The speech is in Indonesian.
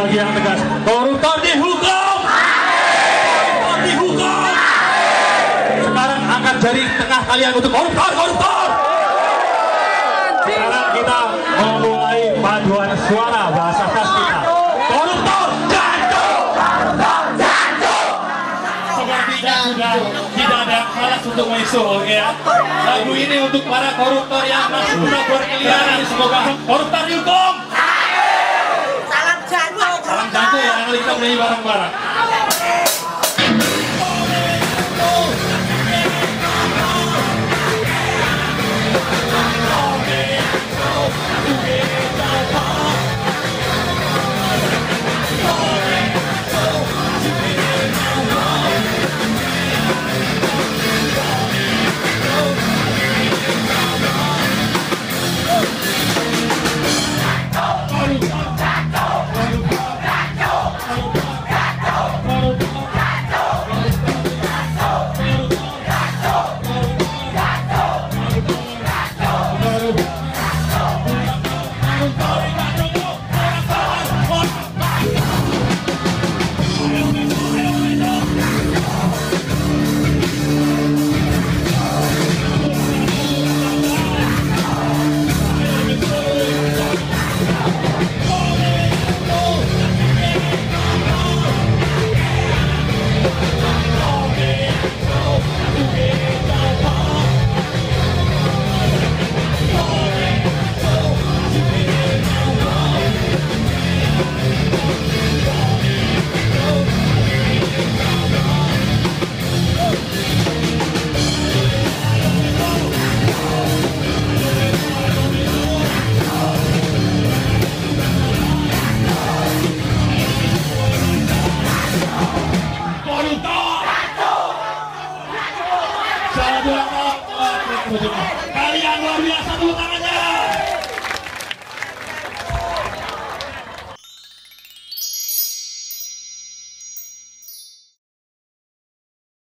lagi yang tegas. Koruptor dihukum. Koruptor dihukum. Sekarang angkat jari tengah kalian untuk koruptor, koruptor. Sekarang kita memulai paduan suara bahasa khas kita. Koruptor jatuh. Koruptor jatuh. Sepertinya sudah tidak ada yang malas untuk mengisuh, oke ya. Lagu ini untuk para koruptor yang masih berkeliaran. Semoga koruptor dihukum. Salam jatuh. Salam jatuh ya, nanti kita bernyanyi bareng-bareng. Kalian luar biasa, tepuk tangannya.